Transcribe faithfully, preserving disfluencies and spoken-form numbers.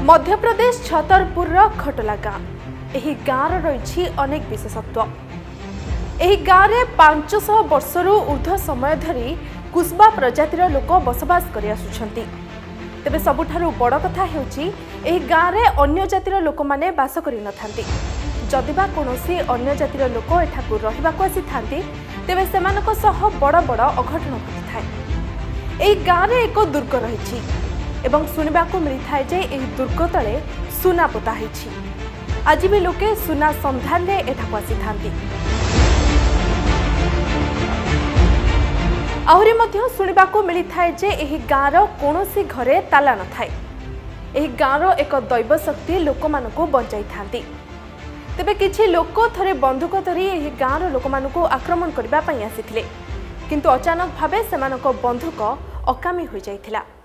मध्यप्रदेश छतरपुर खटला गाँव एही गाँव रही अनेक विशेषत्व। एही गाँव में पांच सौ वर्षरू ऊर्ध्व समय धरी कुस्बा प्रजातिर लोक बसवास कर आसुछंती। तेबे सबुठारु बड़ कथा हेउची एही गाँव में अन्य जातिर लोक माने बास करि नथांती। जदिबा कोनोसी अन्य जातिर लोक एठाकु रहिबाकु आसीथांती तेबे सेमानको सह बड़ बड़ अघटन घटिथाय। एही गाँव में एक दुर्ग रहिछि एवं सुनिबाकु मिलिथाय जे एही दुर्ग तले सुना पोता हेछि। आज भी लोके सुना संधान रे एठाकु आसीथांती। आहुरी मध्य सुनिबाकु मिलिथाय जे एही गाँव कोनोसी घरे ताला न थाए। एही गाँव एक दैव शक्ति लोकमानकु बंचाई थांती। तेबे किछि लोक थरे बंदूक धरी एही गाँव लोकमानकु आक्रमण करबा पई आसीथिले, किंतु अचानक भाबे सेमानक बंदूक अकामी होई जाइथिला।